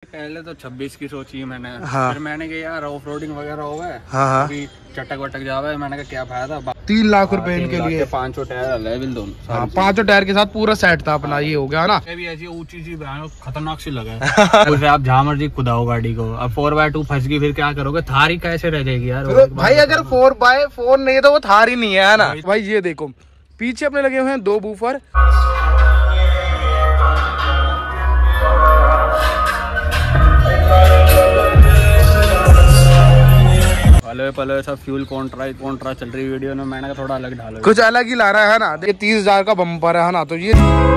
पहले तो 26 की सोची मैंने। हाँ। फिर मैंने कहा यार ऑफ रोडिंग वगैरह हो गए, हाँ चटक वटक जावे, मैंने कहा क्या फायदा। 3 लाख रुपए इनके लिए। 5 टायर लेवल दोनों। हाँ 5 टायर के साथ पूरा सेट था अपना। ये हो गया ना। भी ऐसी ऊंची सी खतरनाक सी लगा उसे आप जहाँ मर्जी खुदाओ गाड़ी को। अब 4x2 फंस गई फिर क्या करोगे? थार ही कैसे रह जाएगी यार भाई? अगर 4x4 नहीं है तो वो थार ही नहीं है ना भाई। ये देखो पीछे अपने लगे हुए हैं 2 बूफर। पले सब फ्यूल कॉन्ट्रा चल रही वीडियो में। मैंने थोड़ा अलग ढालो, कुछ अलग ही ला रहा है ना। ये 30,000 का बम्पर है ना। तो ये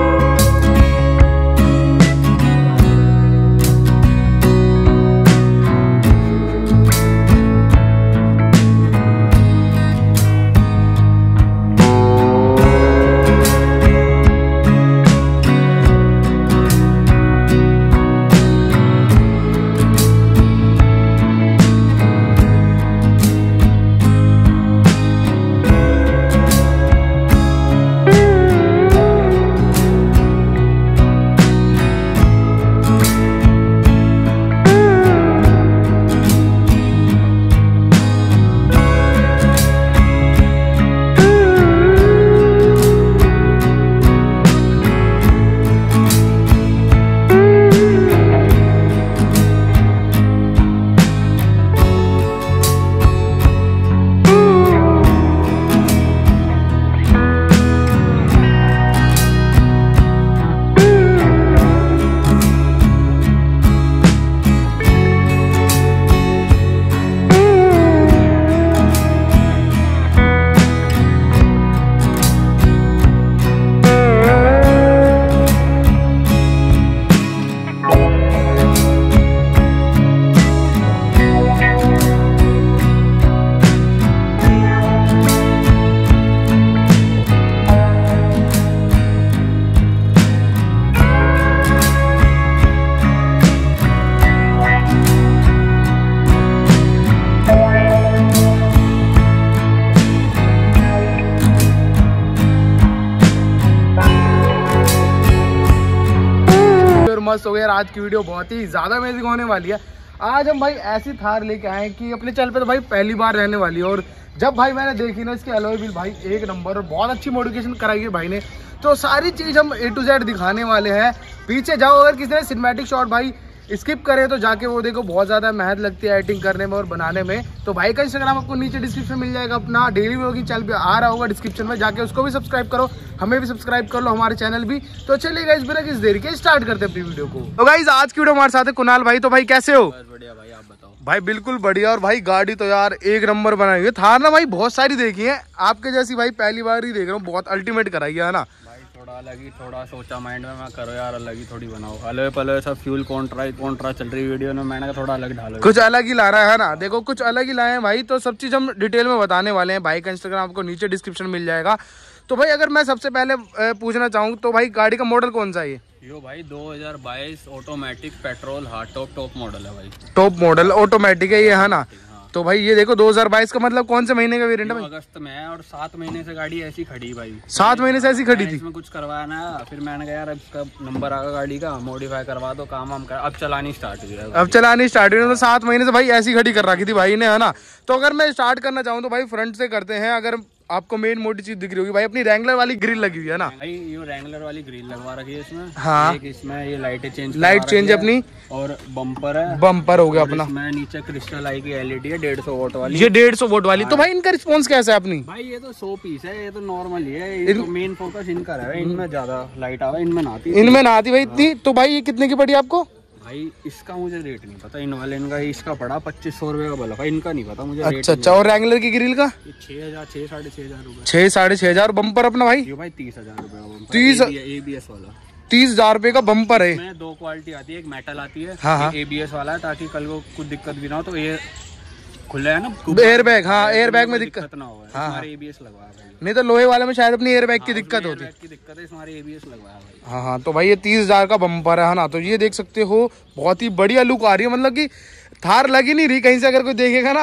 मस्त हो गया। आज की वीडियो बहुत ही ज्यादा अमेजिंग होने वाली है। आज हम भाई ऐसी थार लेके आए कि अपने चैनल पे तो भाई पहली बार रहने वाली है। और जब भाई मैंने देखी ना इसके अलॉय व्हील भाई एक नंबर, और बहुत अच्छी मॉडिफिकेशन कराई है भाई ने। तो सारी चीज हम A to Z दिखाने वाले हैं। पीछे जाओ, अगर किसी ने सिनेमैटिक शॉट भाई स्किप करे तो जाके वो देखो, बहुत ज्यादा मेहनत लगती है एडिटिंग करने में और बनाने में। तो भाई का इंस्टाग्राम आपको नीचे डिस्क्रिप्शन मिल जाएगा, अपना डेली व्लॉग की चैनल पे आ रहा होगा डिस्क्रिप्शन में, जाके उसको भी सब्सक्राइब करो, हमें भी सब्सक्राइब कर लो, हमारे चैनल भी। तो चलिए गाइस बिना किस देर के स्टार्ट करते हैं अपनी वीडियो को। तो गाइस आज की वीडियो हमारे साथ है कुणाल भाई। तो भाई कैसे हो? बढ़िया भाई, आप बताओ। भाई बिल्कुल बढ़िया। और भाई गाड़ी तो यार एक नंबर बनाई हुई है। थार ना भाई बहुत सारी देखी है, आपके जैसी भाई पहली बार ही देख रहा हूँ। बहुत अल्टीमेट कराई है ना। थोड़ा अलग ही, थोड़ा सोचा माइंड में, मैं करो यार अलग ही थोड़ी बनाओ। अलग पले सब फ्यूल कॉन्ट्रा चल रही वीडियो में। मैंने कहा थोड़ा अलग ढालो, कुछ अलग ही ला रहा है ना। देखो कुछ अलग ही लाए हैं भाई। तो सब चीज हम डिटेल में बताने वाले हैं। भाई का इंस्टाग्राम आपको नीचे डिस्क्रिप्शन मिल जाएगा। तो भाई अगर मैं सबसे पहले पूछना चाहूँ तो भाई गाड़ी का मॉडल कौन सा है? यो भाई 2022 automatic petrol hard top model है भाई। टॉप मॉडल ऑटोमेटिक है ये, है ना। तो भाई ये देखो 2022 का मतलब कौन से महीने का वेरिएंट है भाई? अगस्त में है और 7 महीने से गाड़ी ऐसी खड़ी भाई। 7 महीने से ऐसी खड़ी थी? इसमें कुछ करवाया ना, फिर मैंने कहा यार इसका नंबर आगा गाड़ी का, मॉडिफाई करवा दो, काम हम कर। अब चलानी स्टार्ट हुई है। अब चलानी स्टार्ट हुई है। तो 7 महीने से भाई ऐसी खड़ी कर रखी थी भाई ने, है ना। तो अगर मैं स्टार्ट करना चाहूँ तो भाई फ्रंट से करते हैं। अगर आपको मेन मोटी चीज दिख रही होगी भाई, अपनी रैंगलर वाली ग्रिल लगी हुई है ना भाई। ये रैंगलर वाली ग्रिल लगवा रखी है इसमें। हाँ। एक इसमें ये लाइट चेंज अपनी, और बम्पर है। बम्पर हो गया अपना। मैं नीचे क्रिस्टल आई की LED है 150 वोट वाली। ये 150 वोट वाली। तो भाई इनका रिस्पॉन्स कैसा है अपनी? भाई ये तो 100 पीस है, ये तो नॉर्मल ही है। तो मेन फोकस इनका है, इनमें ज्यादा लाइट आवे, इनमें ना आती भाई इतनी। तो भाई ये कितने की पड़ी आपको? भाई इसका मुझे रेट नहीं पता। इन वाले इनका इसका पड़ा 2500 रुपए का बोला, इनका नहीं पता मुझे। अच्छा। और रैंगलर की ग्रिल का 6,000 6,500 रुपए। 6,500। बम्पर अपना भाई ये भाई 30,000 रुपए का बम्पर। 30 ABS वाला 30,000 रुपए का बम्पर है। इसमें 2 क्वालिटी आती है, एक मेटल आती है, हाँ। एक ABS वाला है, ताकि कल को कुछ दिक्कत भी ना हो। तो ये खुला है ना एयर बैग। हाँ एयर बैग में दिक्कत ना हो। हाँ। हमारे ABS लगवाया भाई। नहीं तो लोहे वाले में शायद अपनी एयर बैग की दिक्कत होती है, हमारे ABS लगवाया भाई। हाँ हाँ। तो भाई ये 30,000 का बम्पर है ना। तो ये देख सकते हो बहुत ही बढ़िया लुक आ रही है। मतलब कि थार लग ही नहीं रही कहीं से, अगर कोई देखेगा ना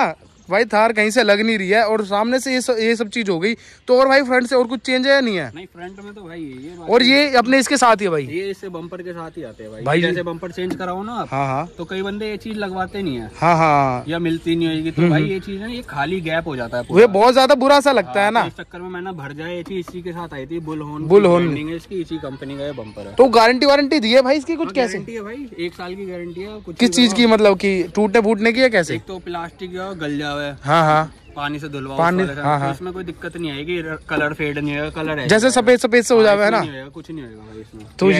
भाई थार कहीं से लग नहीं रही है और सामने से ये सब चीज हो गई। तो और भाई फ्रंट से और कुछ चेंज है या नहीं है? नहीं, फ्रंट में तो भाई ये और ये अपने इसके साथ ही है भाई, ये इससे बम्पर के साथ ही आते हैं भाई। जैसे बम्पर चेंज कराओ ना आप, हाँ, तो कई बंदे ये चीज लगवाते नहीं है, हाँ, या मिलती नहीं होगी। तो भाई ये चीज है, ये खाली गैप हो जाता है, वो बहुत ज्यादा बुरा सा लगता है ना। इस चक्कर में मैंने भर जाए, ये चीज इसी के साथ आई थी, बुल होन इसकी, इसी कंपनी का ये बम्पर है। तो गारंटी वारंटी दी है भाई इसकी कुछ? कैसे गारंटी है भाई? 1 साल की गारंटी है। कुछ किस चीज की, मतलब कि टूटने फूटने की है कैसे? एक तो प्लास्टिक गल जावे, हाँ, पानी से धुलवाओ, हाँ, तो इसमें कोई दिक्कत नहीं आएगी, कलर फेड नहीं होगा, कलर है जैसे सफेद से हो जावे है ना, कुछ नहीं होगा भाई इसमें। तो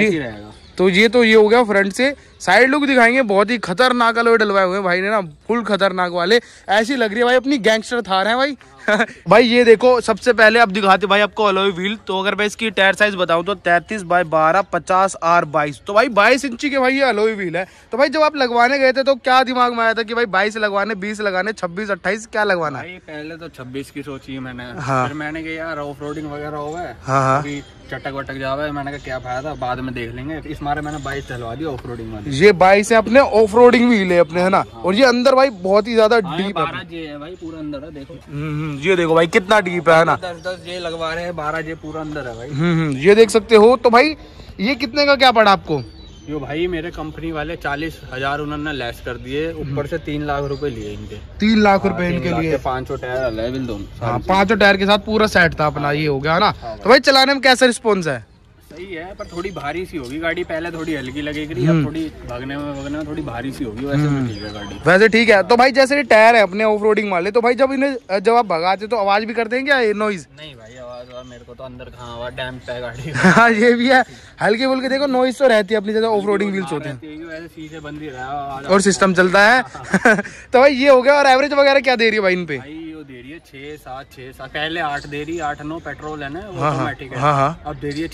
ये हो गया फ्रंट से। साइड लुक दिखाएंगे, बहुत ही खतरनाक अलॉय डलवाए हुए हैं भाई ने ना, फुल खतरनाक वाले। ऐसी लग रही है भाई अपनी गैंगस्टर थार है भाई। भाई ये देखो, सबसे पहले अब दिखाते भाई आपको अलॉय व्हील। तो अगर मैं इसकी टायर साइज बताऊं तो 33/12 50 R22, तो भाई 22 इंची के भाई ये अलॉय व्हील है। तो भाई जब आप लगवाने गए थे तो क्या दिमाग में आया था कि भाई 22 लगवाने, 20 लगाने, 26, 28 क्या लगवाना है? पहले तो 26 की सोची मैंने, हाँ। फिर मैंने कहा यार ऑफ रोडिंग वगैरह होगा, हाँ, चटक वटक जावे, मैंने कहा क्या फायदा, बाद में देख लेंगे। इस मारे मैंने 22 चलवा दी ऑफ रोडिंग वाली। ये 22 है अपने ऑफ रोडिंग व्हील है अपने, है ना। और ये अंदर भाई बहुत ही ज्यादा डीप है। 12 जे है भाई पूरा अंदर है, देखो। ये देखो भाई कितना डीप है ना। 10 जे लगवा रहे हैं, 12 जे पूरा अंदर है भाई। ये देख सकते हो। तो भाई ये कितने का क्या पड़ा आपको? यो भाई मेरे कंपनी वाले 40,000 उन्होंने लेस कर दिए, ऊपर से 3 लाख रुपए लिए इनके। 3 लाख रुपए इनके लिए? 5 टायर लेवल दोनों। हाँ, 5 टायर के साथ पूरा सेट था अपना, ये हो गया ना। तो भाई चलाने में कैसा रिस्पॉन्स है? सही है, पर थोड़ी भारी सी होगी गाड़ी। पहले थोड़ी हल्की लगेगी, अब थोड़ी भागने में थोड़ी भारी सी होगी। वैसे तो ठीक है गाड़ी, वैसे ठीक है। तो भाई जैसे ये टायर है अपने ऑफ रोडिंग वाले, तो भाई जब आप भगाते तो आवाज भी करते हैं क्या, नॉइज? नहीं भाई, आवाज मेरे को तो अंदर कहाँ आवाज, डैम्प है गाड़ी। हाँ, ये भी है, हल्की फुल्की देखो नॉइज तो रहती है अपनी जगह, ऑफ रोडिंग व्हील्स होते हैं, शीशे बंद ही रहा और सिस्टम चलता है। तो भाई ये हो गया। और एवरेज वगैरह क्या दे रही है भाई इन पे? दे रही है 6-7 पहले 8 दे रही, 8-9 पेट्रोल है ना, ऑटोमेटिक है। अब दे रही है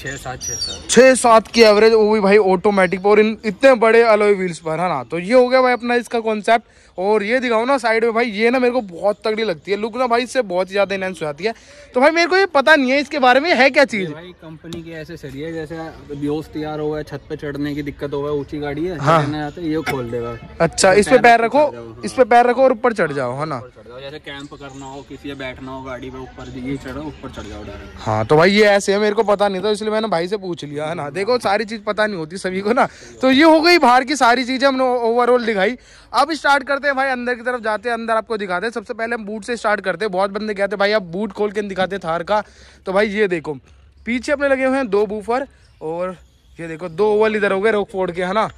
6-7 की एवरेज, वो भी भाई ऑटोमेटिक और इतने बड़े अलॉय व्हील्स पर, है ना। तो ये हो गया भाई अपना इसका कॉन्सेप्ट। और ये दिखाओ ना साइड में भाई, ये ना मेरे को बहुत तगड़ी लगती है लुक ना भाई, इससे बहुत ज्यादा इनहेंस हो जाती है। तो भाई मेरे को ये पता नहीं है इसके बारे में, है क्या चीज? भाई कंपनी की ऐसे सही है, जैसे बेहोश तैयार हुआ है, छत पे चढ़ने की दिक्कत हो, ऊंची गाड़ी है, ये खोल देगा। अच्छा, इस पे पैर रखो, इस पे पैर रखो और ऊपर चढ़ जाओ, है ना। जैसे कैंप करना हो, किसी बैठना हो गाड़ी पे, ऊपर ये चढ़ो, ऊपर चढ़ जाओ डायरेक्ट। हाँ, तो भाई ये ऐसे है, मेरे को पता नहीं था, इसलिए मैंने भाई से पूछ लिया, है ना। देखो सारी चीज पता नहीं होती सभी को ना। तो ये हो गई बाहर की सारी चीजें हमने ओवरऑल दिखाई। अब स्टार्ट करते हैं भाई, अंदर की तरफ जाते हैं, अंदर आपको दिखाते हैं। सबसे पहले हम बूट से स्टार्ट करते हैं। बहुत बंदे कहते हैं भाई आप बूट खोल के दिखाते हैं थार का। तो भाई ये देखो, पीछे अपने लगे हुए हैं 2 बूफर, और ये देखो 2 ओवल इधर हो गए रॉकफोर्ड के, है ना।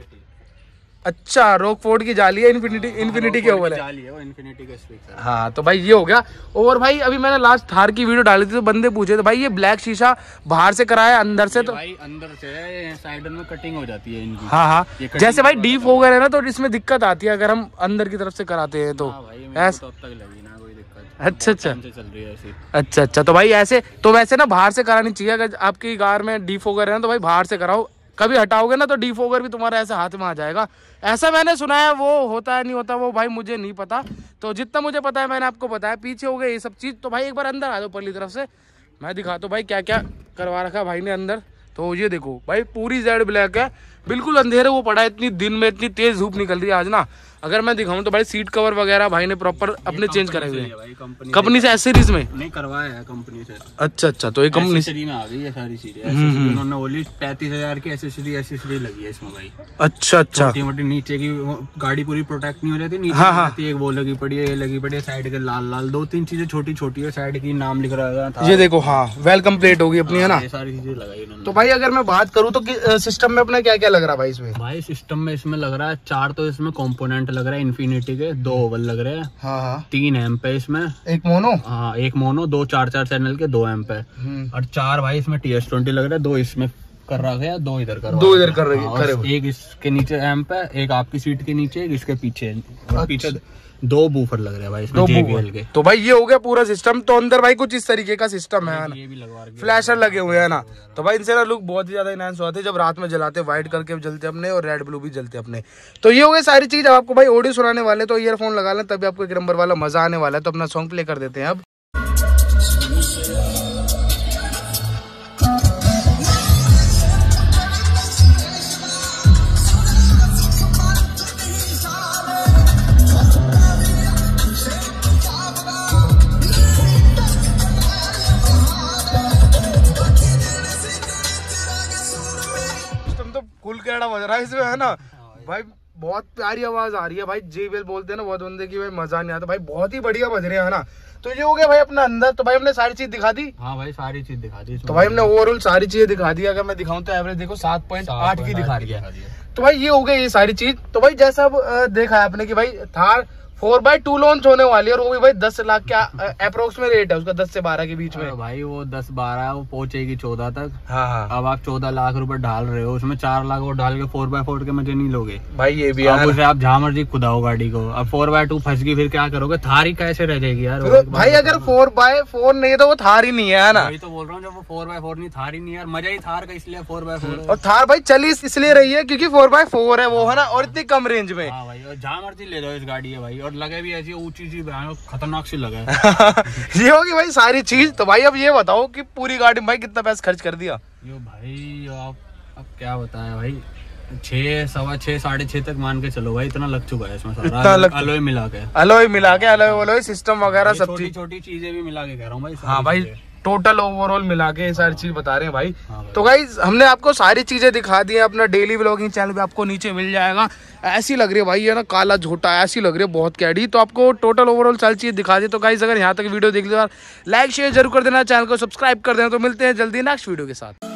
अच्छा, रॉकफोर्ड की जाली है, इन्फिनिटी के ओवल है। हाँ, तो भाई ये हो गया। और भाई अभी मैंने लास्ट थार की वीडियो डाली थी, तो बंदे पूछे तो भाई ये ब्लैक शीशा बाहर से कराया अंदर से? तो भाई अंदर से साइड में कटिंग हो जाती है इनकी। हाँ, जैसे भाई डीप हो गए ना, तो इसमें दिक्कत आती है अगर हम अंदर की तरफ से कराते हैं तो। अच्छा, तो भाई ऐसे तो वैसे ना बाहर से करानी चाहिए। अगर आपकी कार में डीफोगर है ना, तो भाई बाहर से कराओ। कभी हटाओगे ना तो डीफोगर भी तुम्हारा ऐसे हाथ में आ जाएगा, ऐसा मैंने सुना है। वो होता है नहीं होता वो भाई मुझे नहीं पता, तो जितना मुझे पता है मैंने आपको बताया। पीछे हो गए ये सब चीज। तो भाई एक बार अंदर आ जाओ परली तरफ से, मैं दिखाता हूँ भाई क्या क्या करवा रखा भाई ने अंदर। तो ये देखो भाई पूरी जेड ब्लैक है, बिल्कुल अंधेरे वो पड़ा है। इतनी दिन में इतनी तेज धूप निकल रही है आज ना। अगर मैं दिखाऊं तो भाई सीट कवर वगैरह भाई ने प्रॉपर अपने चेंज करे हुए हैं। कंपनी से एसेसरीज में नहीं करवाया है कंपनी से। अच्छा, तो ये कंपनी में आ गई है सारी चीजें। उन्होंने बोली 35,000 की एसेसरी लगी है इसमें भाई। अच्छा, मोटी नीचे की गाड़ी पूरी प्रोटेक्ट नहीं हो जाती, नीचे एक वो लगी पड़ी है, ये लगी पड़ी है, साइड के लाल 2-3 चीजें छोटी छोटी है साइड की, नाम लिख रहा था। ये देखो, हाँ, वेलकम प्लेट होगी अपनी, है ना। ये सारी चीजें लगाई इन्होंने। तो भाई अगर मैं बात करूँ तो सिस्टम में अपना क्या क्या लग रहा है भाई इसमें? भाई सिस्टम में इसमें लग रहा है 4 तो इसमें कॉम्पोनेंट लग रहा है इन्फिनिटी के, 2 ओवल लग रहे हैं। हाँ, 3 एम्प है इसमें, एक मोनो। हाँ, एक मोनो, 2 4 चैनल के 2 एम्प है, और 4 भाई इसमें TS20 लग रहा है। 2 इसमें कर रहा है, 2 इधर कर रही है। एक इसके नीचे एम्प है, एक आपकी सीट के नीचे, एक इसके पीछे। पीछे 2 बूफर लग रहे हैं भाई इसमें JBL के। तो भाई ये हो गया पूरा सिस्टम। तो अंदर भाई कुछ इस तरीके का सिस्टम है ना, ये भी लगवा रखे, फ्लैशर लगे हुए हैं ना। तो भाई इनसे ना लुक बहुत ही ज्यादा इनहांस होते हैं। जब रात में जलाते व्हाइट करके जलते अपने, और रेड ब्लू भी जलते अपने। तो ये हो गई सारी चीज। अब आपको भाई ऑडियो सुनाने वाले, तो ईयरफोन लगा लें, तभी आपको 1 नंबर वाला मजा आने वाला है। तो अपना सॉन्ग प्ले कर देते हैं अब। बज रहा है इसमें, है ना भाई। बहुत प्यारी आवाज आ रही है भाई, JBL बोलते हैं ना बहुत बंदे की भाई मजा नहीं आता भाई, बहुत ही बढ़िया बज रहे हैं ना। तो ये हो गया भाई अपना अंदर। तो भाई हमने सारी चीज दिखा दी। हाँ भाई सारी चीज दिखा दी। तो भाई हमने ओवरऑल सारी चीजें दिखा दी। अगर मैं दिखाऊं तो एवरेज देखो 7.8 की दिखा रही है। तो भाई ये हो गई ये सारी चीज। तो भाई जैसा अब देखा है आपने कि भाई थार 4x2 लॉन्च होने वाली है और वो भी भाई 10 लाख का अप्रोक्स में रेट है उसका, 10 से 12 के बीच में भाई। वो 10-12 वो पहुंचेगी 14 तक। हाँ। अब आप 14 लाख रुपए डाल रहे हो, उसमें 4 लाख वो डाल के 4x4 के मजे नहीं लोगे भाई। ये भी आप उसे आप जहाँ मर्जी खुदाओ गाड़ी को। अब 4x2 फंस गई फिर क्या करोगे? थार ही कैसे रह जाएगी यार भाई? अगर 4x4 नहीं है तो वो थार ही नहीं है ना। वही तो बोल रहा हूँ, जब वो 4x4 नहीं, थार ही नहीं यार, मजा ही थार का इसलिए 4x4। और थार भाई चली इसलिए रही है क्योंकि 4x4 है वो, है ना, और इतनी कम रेंज में। हाँ भाई, और जहाँ मर्जी ले लो इस गाड़ी है भाई, और लगे भी ऐसी ऊंची सी खतरनाक सी लगे। ये होगी भाई सारी चीज। तो भाई अब ये बताओ कि पूरी गाड़ी में भाई कितना पैसा खर्च कर दिया? यो भाई आप अब क्या बताएं भाई, 6, 6.25, 6.5 तक मान के चलो भाई, इतना लग चुका है इसमें सारा। अलॉय मिला के अलॉय सिस्टम वगैरह सब चीज, छोटी चीजें भी मिला के कह रहा हूँ भाई। हाँ भाई टोटल ओवरऑल मिला के सारी चीज बता रहे हैं भाई। तो गाइस हमने आपको सारी चीजें दिखा दी है। अपना डेली व्लॉगिंग चैनल पे आपको नीचे मिल जाएगा। ऐसी लग रही है भाई, है ना, काला झोटा ऐसी लग रही है बहुत कैडी। तो आपको टोटल ओवरऑल सारी चीज दिखा दी। तो गाइस अगर यहाँ तक वीडियो देख ली तो लाइक शेयर जरूर कर देना, चैनल को सब्सक्राइब कर देना। तो मिलते हैं जल्दी नेक्स्ट वीडियो के साथ।